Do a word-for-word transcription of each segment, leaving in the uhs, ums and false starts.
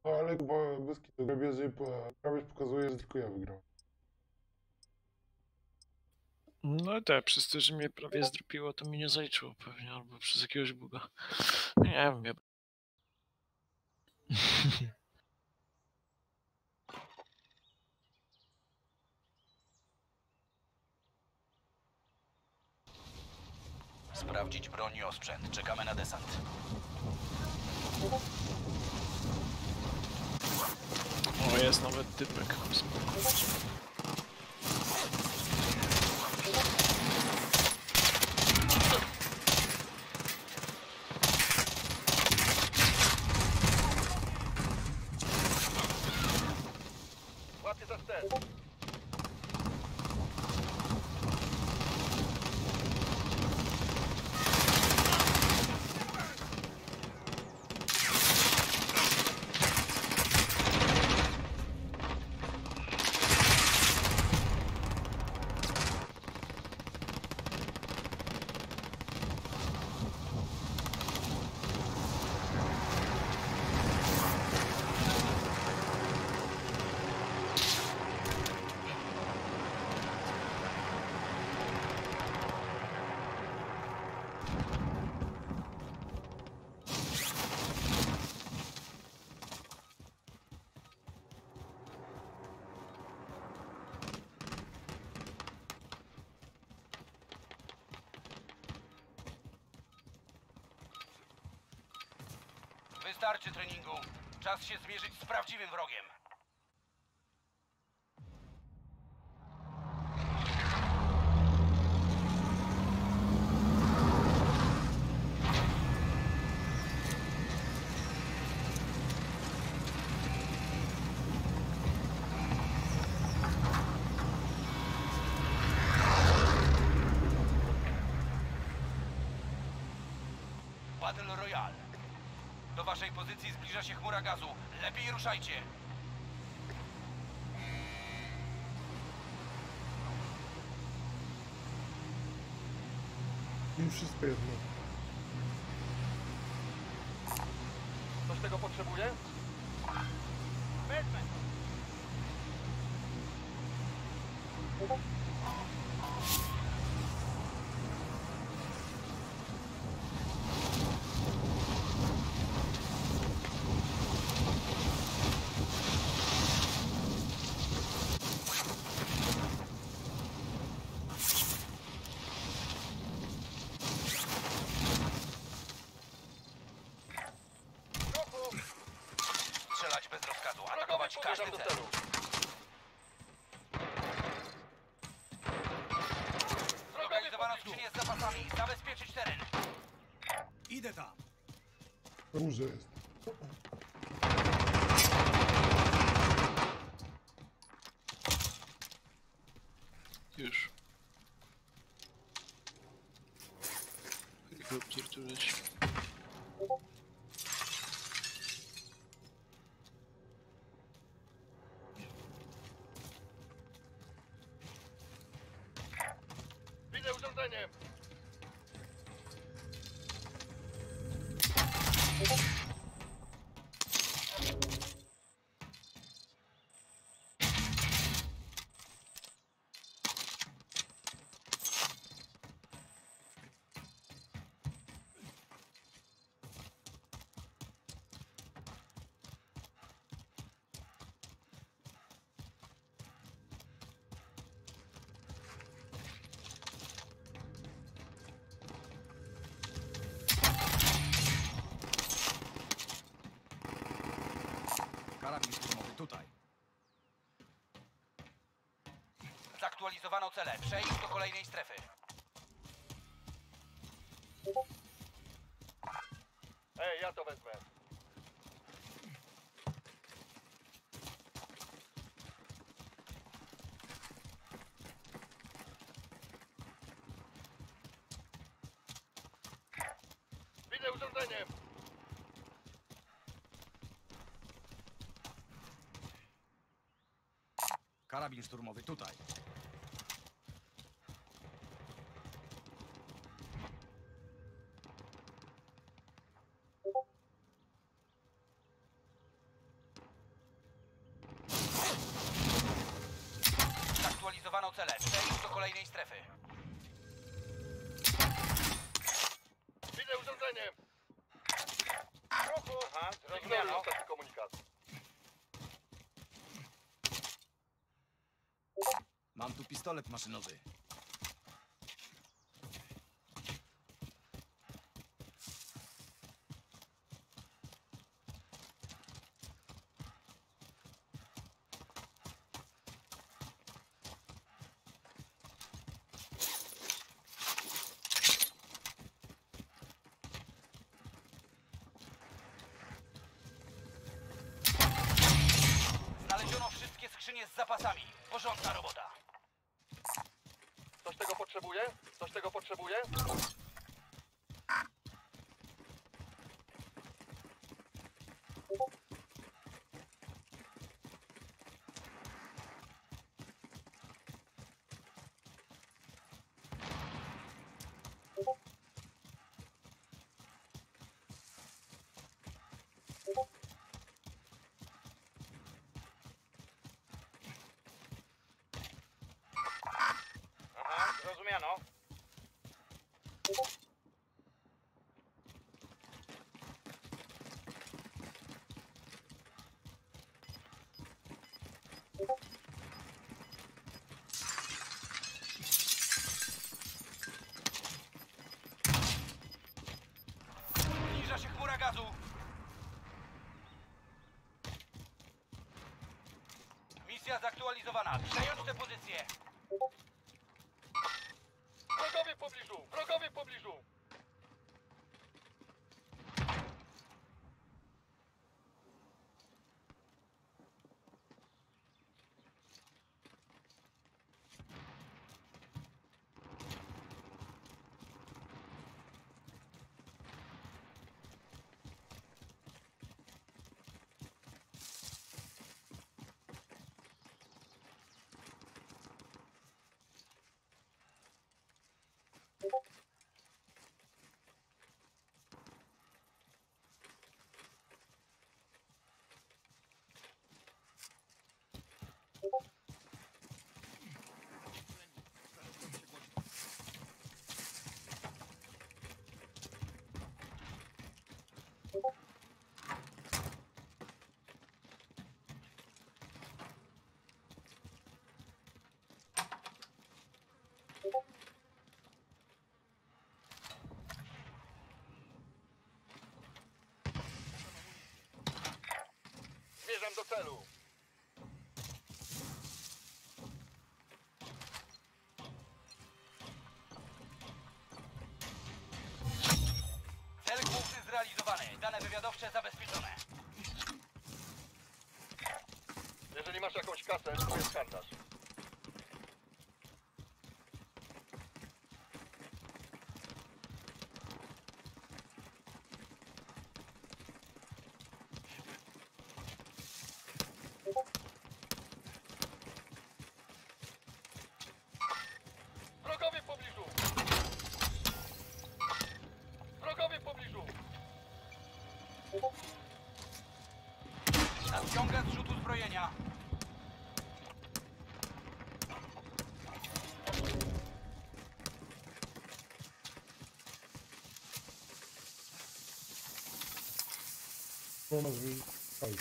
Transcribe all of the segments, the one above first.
No ale chyba bez kitu, grabieży, grabież pokazuje, że tylko ja wygrałem. No tak, przez to, że mnie prawie zdropiło, to mi nie zaliczyło pewnie, albo przez jakiegoś buga. Nie wiem, ja... Sprawdzić broń i osprzęt. Czekamy na desant. O, jest nawet typek. Spoko. Łapie za ster. Wystarczy treningu. Czas się zmierzyć z prawdziwym wrogiem. Battle Royale. Do waszej pozycji zbliża się chmura gazu. Lepiej ruszajcie. I wszystko jedno. Ktoś tego potrzebuje? Wezmę. Strzelać bez rozkazu. Atakować każdy cel. Zorganizowano skrzynię z zapasami. Zabezpieczyć teren. Idę tam. Na górze jest. Już. Helikopter tu leci. Widzę urządzenie. Karabin szturmowy tutaj. Zaktualizowano cele. Przejdź do kolejnej strefy. Ej, ja to wezmę. Widzę urządzenie. Karabin szturmowy tutaj. ruchu! Aha, Ignoruj ostatni komunikat. Mam tu pistolet maszynowy. Znaleziono wszystkie skrzynie z zapasami. Porządna robota. Ktoś tego potrzebuje? Ktoś tego potrzebuje? Aha, zrozumiano. Zbliża się chmura gazu. Misja zaktualizowana. Przejąć tę pozycję. Wrogowie w pobliżu! Wrogowie w pobliżu! Zmierzam do celu. Cel główny zrealizowany. Dane wywiadowcze zabezpieczone. Jeżeli masz jakąś kasę, to jest handlarz. Wrogowie w pobliżu! Wrogowie w pobliżu! Nadciąga zrzut uzbrojenia. No nazwij. Aj.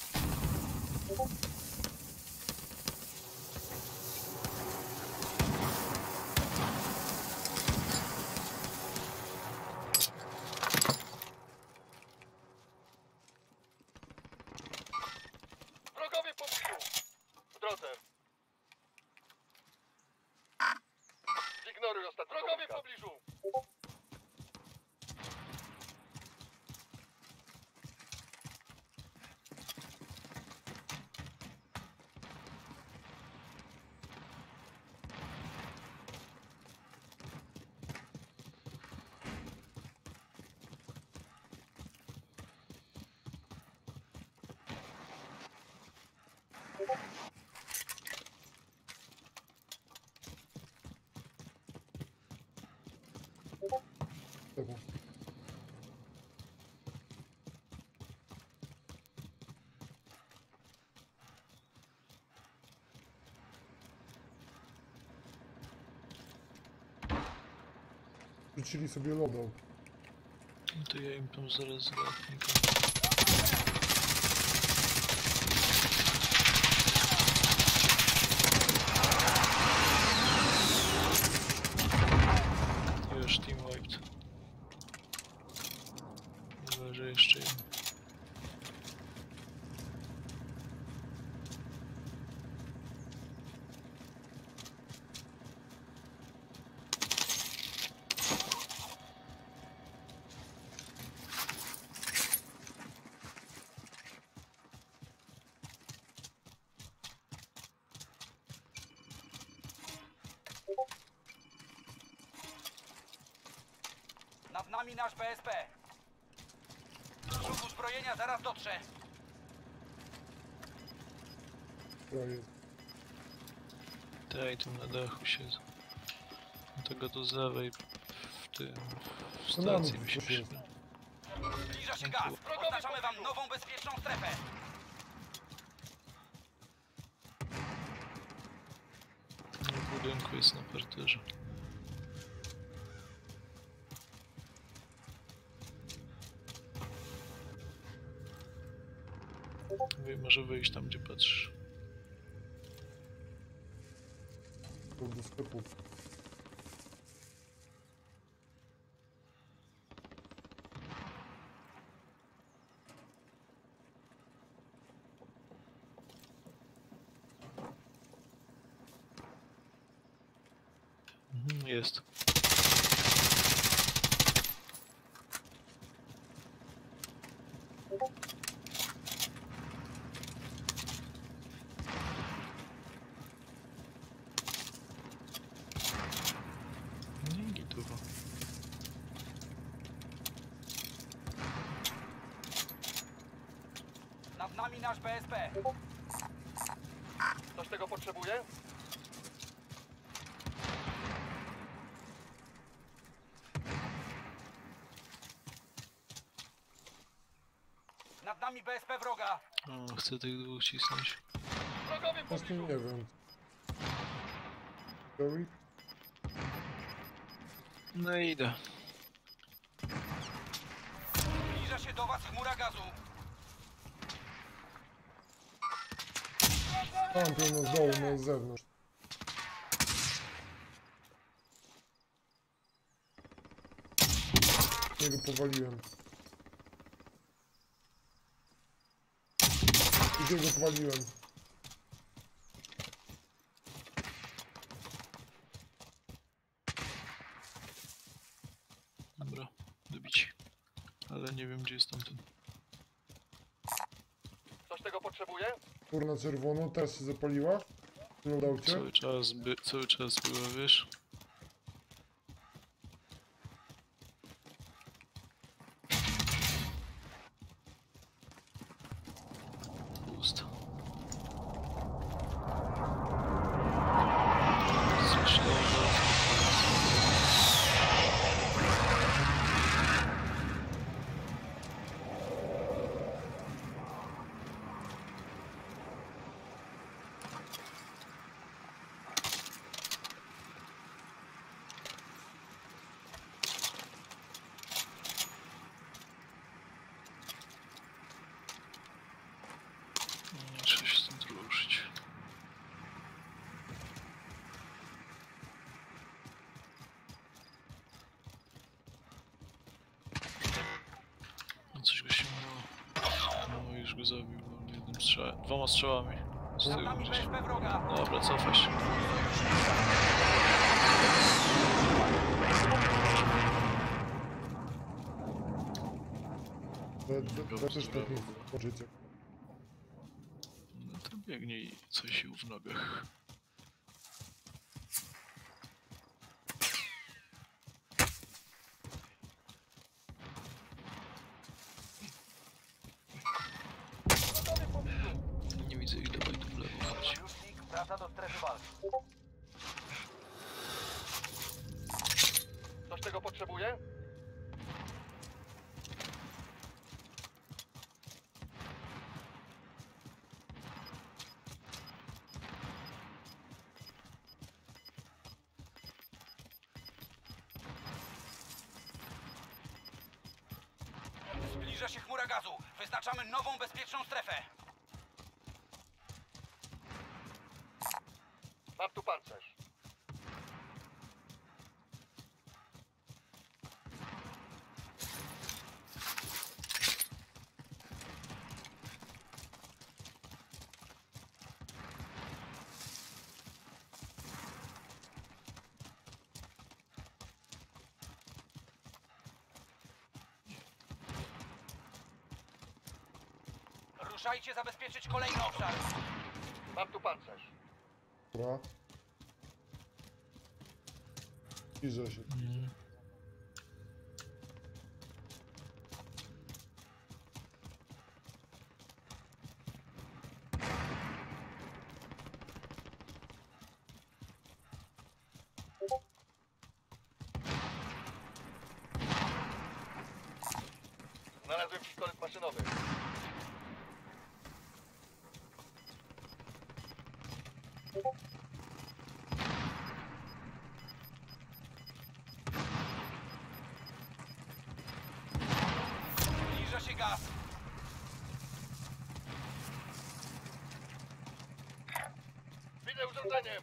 Wrogowie w pobliżu! W drodze. Zignoruj ostatni Wrogowie w pobliżu! Tego. Rzucili sobie loadout. To ja im tam zaraz załatwię. Już team wiped. Chyba, że jeszcze jeden. Nad nami nasz B S P. Ruch uzbrojenia zaraz dotrze. Prawie. Daj, tam na dachu siedzę. Tego do zawej w tym... w To mamy stacji mi się coś jest. przyda. Zbliża się gaz. Oznaczamy wam nową bezpieczną strefę. W budynku jest na parterze. Wy może wyjść tam, gdzie patrzysz. To do sklepu. Mhm, jest. Nie gituwa. Nad nami nasz B S P. Ktoś tego potrzebuje? Nad nami B S P wroga. O, chcę tych dwóch cisnąć. Wrogowie w Właśnie pobliżu. nie wiem. Joey? No idę. Zbliża się do was chmura gazu. Tam pełno z dołu, no z zewnątrz. Niego powaliłem. Drugiego powaliłem. Dobra, dobić. Ale nie wiem, gdzie jest tamten. Ktoś tego potrzebuje? Kur na czerwono, teraz się zapaliła. Udał cię? Cały czas, by, cały czas była, wiesz? Pusto. Słyszałem, nie trzeba się stąd ruszyć. No coś go się miało. No już go zabił jednym strzałem. Dwoma strzałami. Z Nad tyłu nami gdzieś. B S P wroga. Dobra, cofaj się. To, to, to też tak nie poczucie. No to biegnie i coś sił w nogach. Wrogowie w pobliżu. Nie widzę ich, dawaj tu w lewo chodź. Sojusznik wraca do strefy walki. Ktoś tego potrzebuje? Zbliża się chmura gazu. Wyznaczamy nową bezpieczną strefę. Mam tu pancerz. Ruszajcie zabezpieczyć kolejny obszar. Mam tu pancerz. Dobra. Zbliża się. Mm. Znalazłem pistolet maszynowy. Zbliża się gaz. Widzę urządzenie.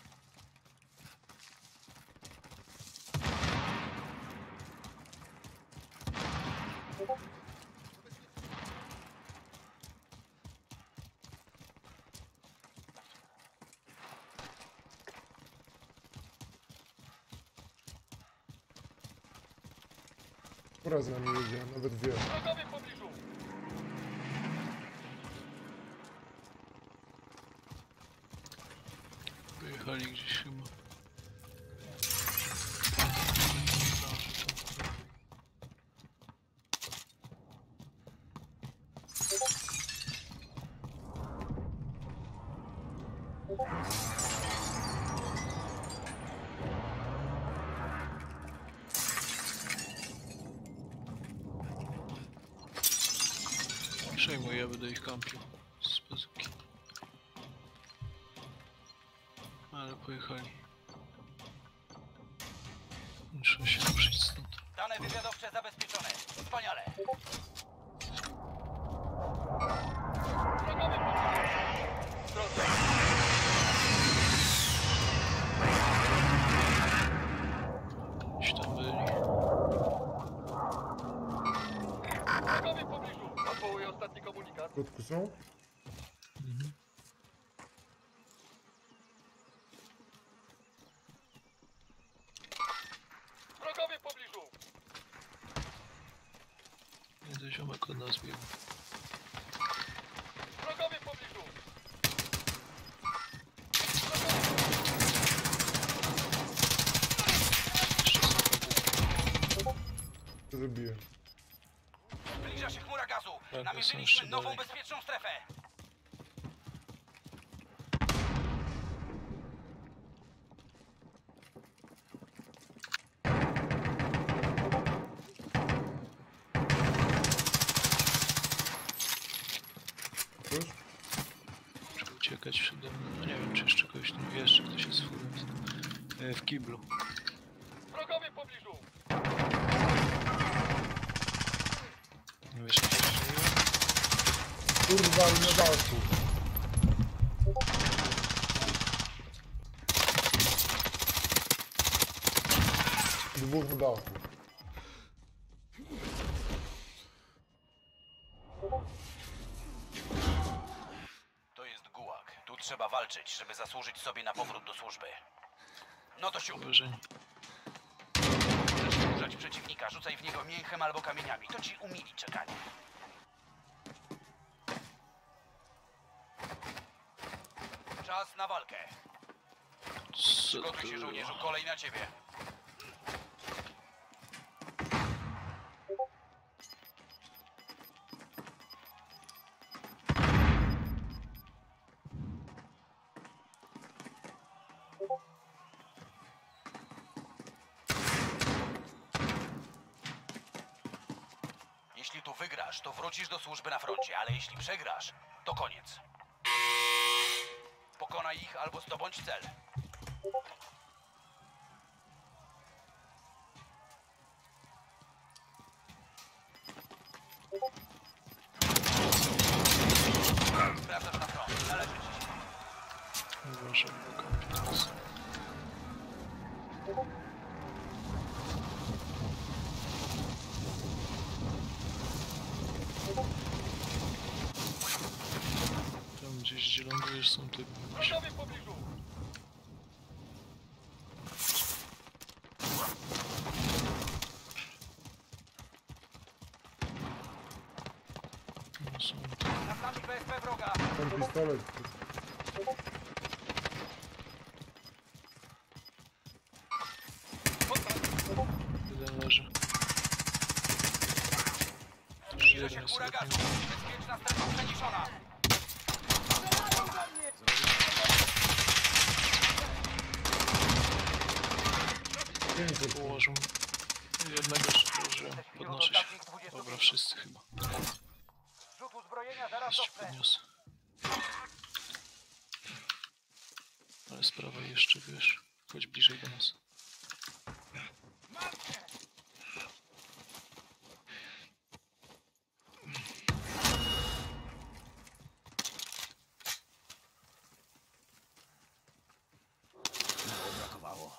Która z nami jedzie? Nawet dwie. Wrogowie w pobliżu. Wyjechali gdzieś chyba. Przejmuję, będę ich kampił z bazuki. Ale pojechali. Muszę się ruszyć stąd. Dane wywiadowcze zabezpieczone. Wspaniale. Wrogowie w pobliżu. Drodzy. Gdzieś tam byli. Wrogowie w pobliżu. Odwołuję ostatni komunikat. W środku są? Mhm. Wrogowie w pobliżu. Jeden ziomek od nas biegł. Wrogowie w pobliżu. Co zrobiłem? Zbliża się chmura gazu. Tak, Namierzyliśmy są jeszcze nową dalej. bezpieczną strefę. Już? Muszę uciekać przede mną. No nie wiem, czy jeszcze kogoś tu jeszcze ktoś jest w furę. E, w kiblu. Wrogowie w pobliżu. Nie wiesz, co się dzieje? Kurwa, ale na dachu. Dwóch na dachu. To jest gułag. Tu trzeba walczyć, żeby zasłużyć sobie na powrót do służby. No to siup. Uważaj. Chcesz wkurzać przeciwnika, rzucaj w niego mięchem albo kamieniami. To ci umili czekanie. Czas na walkę. Co Przygotuj to się, żołnierzu. było? Kolej na ciebie. Jeśli tu wygrasz, to wrócisz do służby na froncie, ale jeśli przegrasz, to koniec. Pokonaj ich albo zdobądź cel. Może blokować teraz. Tam gdzieś gdzie lądujesz są typy. Wrogowie w pobliżu! No są Nad nami B S P wroga! Ten pistolet. jeden leży. Już Zbliża jeden się jest chmura gazu! lepiej. Bezpieczna strefa przeniesiona! Pięknie. Położył. Jednego jeszcze położyłem. Podnoszę się. Dobra, wszyscy chyba. Zrzut uzbrojenia zaraz Jeszcze dotrę! podniosę. Ale z prawej jeszcze, wiesz, chodź bliżej do nas. Mało brakowało.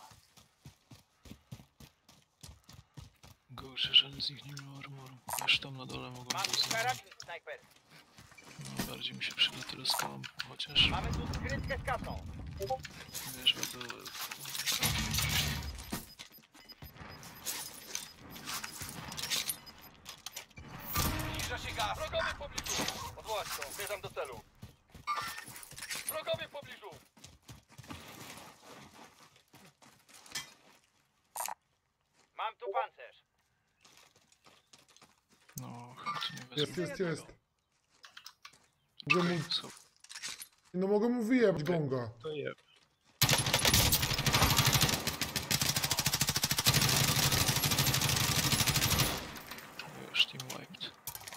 Gorzej, żaden z nich nie miał armoru. Aż tam na dole mogą Mam być. tu karabin, snajper. No, bardziej mi się przyda teleskop, chociaż Mamy tu skrytkę z kasą. wiesz, do... Zbliża się gaz! Wrogowie w pobliżu! Odwołać to, zmierzam do celu. Wrogowie w pobliżu! Mam tu pancerz. No, chętnie wezmę. Jest, jest, jest. Mogę mu, Co? no mogę mu wyjebać gonga. To je. Już team wiped.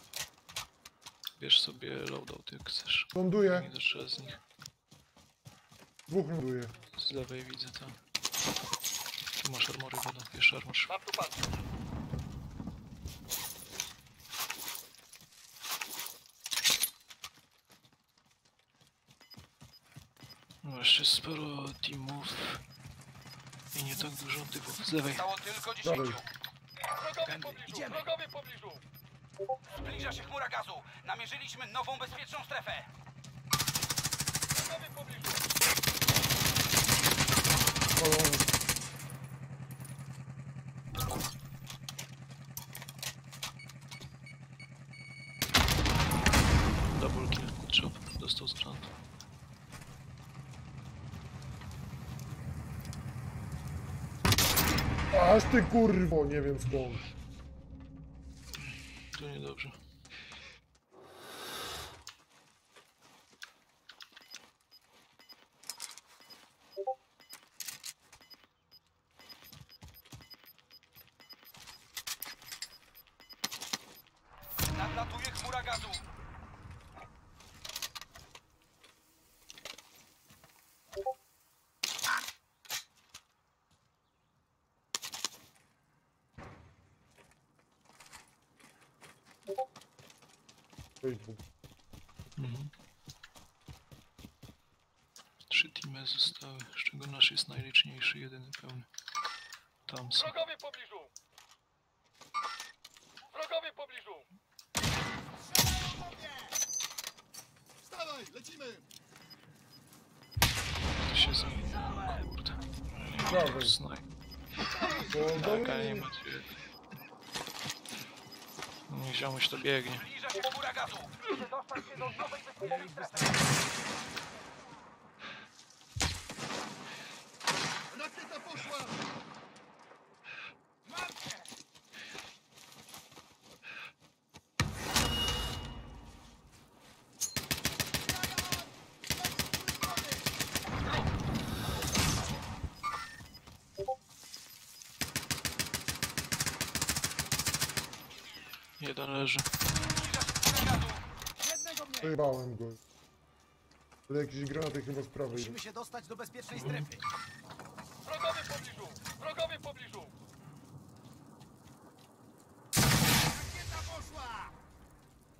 Bierz sobie loadout jak chcesz. Ląduje. Nie zaczę z nich. Dwóch ląduje. Z lewej widzę tam. Tu masz armory, woda. Bierz armor. Mam tu pancerz. No jeszcze sporo teamów. I nie tak dużo typów. Z lewej. Zostało tylko dziesięciu. Dawaj. Wrogowie w pobliżu! idziemy. Wrogowie w pobliżu! Zbliża się chmura gazu! Namierzyliśmy nową bezpieczną strefę! Wrogowie w pobliżu! Palony. Double kill. Chop. Dostał z granatu. Aż ty kurwo, nie wiem skąd. To niedobrze. Nadlatuje chmura gazu! Facebook. Mhm. Trzy teamy zostały, z czego nasz jest najliczniejszy, jedyny pełny. Tam są. Wrogowie w pobliżu! Wrogowie w pobliżu! Wstawaj, lecimy! To się zamieniło, kurde. Dawaj. Snaj. Bo do Tak, ale nie mnie... ma gdzie. Nie ziomuś to biegnie. Zbliża się chmura gazu! Muszę dostać się do nowej bezpiecznej strefy! Rakieta poszła! Jeden leży. Zajebałem go. Ale jakieś granaty chyba z prawej. Musimy się dostać do bezpiecznej strefy. Wrogowie w pobliżu! Wrogowie w pobliżu! Rakieta poszła!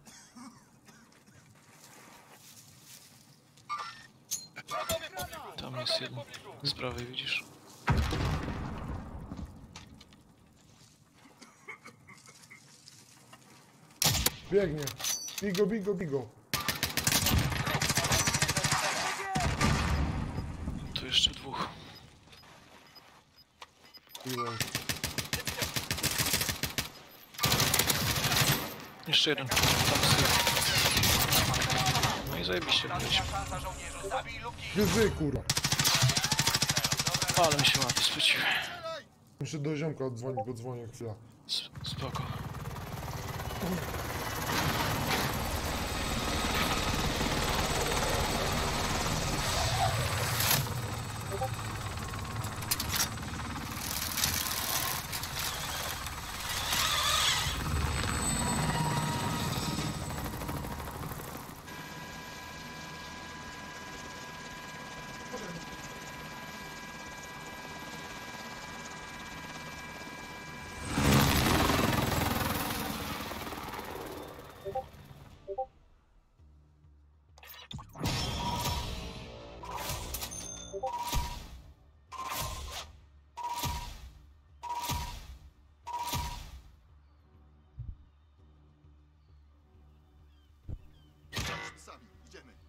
Wrogowie w pobliżu! Tam jest jeden. Z prawej widzisz? Biegnie. Bigo, bigo, bigo. Tu jeszcze dwóch. Bigo. Jeszcze jeden. Tam z tyłu. No i zajebiście wyleciał. Szansa żołnierzu, zabij lub gin. Gryzy, kurwa. Ale mi się łapie sprzeciwia. Muszę do ziomka odzwonić, bo dzwonię chwila. Spoko.